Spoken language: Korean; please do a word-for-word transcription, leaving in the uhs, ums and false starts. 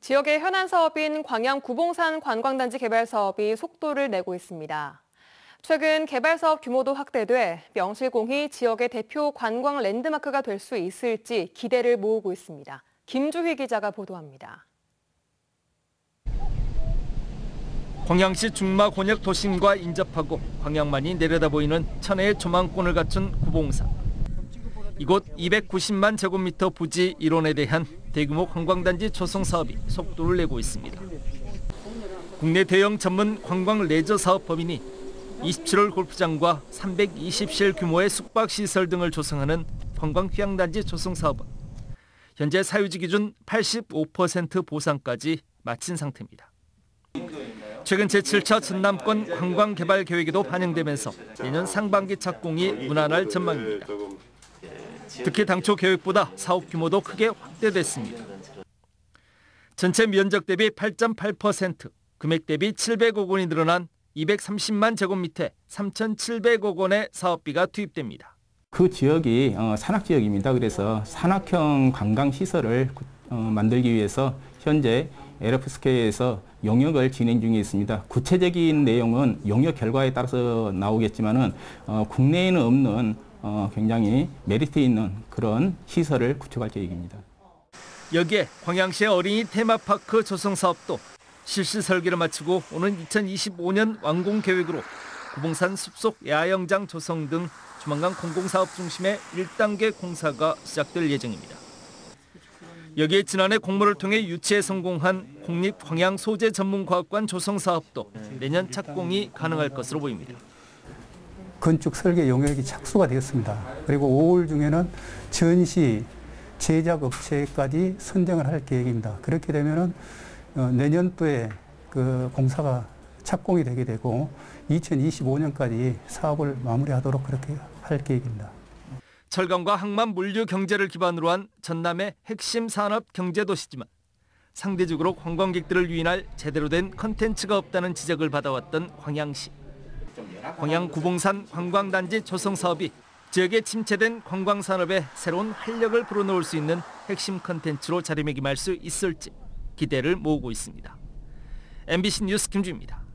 지역의 현안 사업인 광양 구봉산 관광단지 개발 사업이 속도를 내고 있습니다. 최근 개발 사업 규모도 확대돼 명실공히 지역의 대표 관광 랜드마크가 될 수 있을지 기대를 모으고 있습니다. 김주희 기자가 보도합니다. 광양시 중마 곤역 도심과 인접하고 광양만이 내려다 보이는 천혜의 조망권을 갖춘 구봉산. 이곳 이백구십만 제곱미터 부지 일원에 대한 대규모 관광단지 조성 사업이 속도를 내고 있습니다. 국내 대형 전문 관광 레저 사업 법인이 이십칠 홀 골프장과 삼백이십 실 규모의 숙박시설 등을 조성하는 관광휴양단지 조성 사업은 현재 사유지 기준 팔십오 퍼센트 보상까지 마친 상태입니다. 최근 제칠 차 전남권 관광개발 계획에도 반영되면서 내년 상반기 착공이 무난할 전망입니다. 특히 당초 계획보다 사업 규모도 크게 확대됐습니다. 전체 면적 대비 팔 점 팔 퍼센트, 금액 대비 칠백억 원이 늘어난 이백삼십만 제곱미터에 삼천칠백억 원의 사업비가 투입됩니다. 그 지역이 산악지역입니다. 그래서 산악형 관광시설을 만들기 위해서 현재 엘에프에스케이에서 용역을 진행 중에 있습니다. 구체적인 내용은 용역 결과에 따라서 나오겠지만은 어, 국내에는 없는 어, 굉장히 메리트 있는 그런 시설을 구축할 계획입니다. 여기에 광양시의 어린이 테마파크 조성 사업도 실시 설계를 마치고 오는 이천이십오 년 완공 계획으로 구봉산 숲속 야영장 조성 등 조만간 공공사업 중심의 일 단계 공사가 시작될 예정입니다. 여기에 지난해 공모를 통해 유치에 성공한 국립광양소재전문과학관 조성 사업도 내년 착공이 가능할 것으로 보입니다. 건축 설계 용역이 착수가 되었습니다. 그리고 오월 중에는 전시 제작 업체까지 선정을 할 계획입니다. 그렇게 되면은 내년도에 그 공사가 착공이 되게 되고 이천이십오 년까지 사업을 마무리하도록 그렇게 할 계획입니다. 철강과 항만 물류 경제를 기반으로 한 전남의 핵심 산업 경제도시지만 상대적으로 관광객들을 유인할 제대로 된 컨텐츠가 없다는 지적을 받아왔던 광양시. 광양 구봉산 관광단지 조성 사업이 지역의 침체된 관광산업에 새로운 활력을 불어넣을 수 있는 핵심 컨텐츠로 자리매김할 수 있을지 기대를 모으고 있습니다. 엠비씨 뉴스 김주희입니다.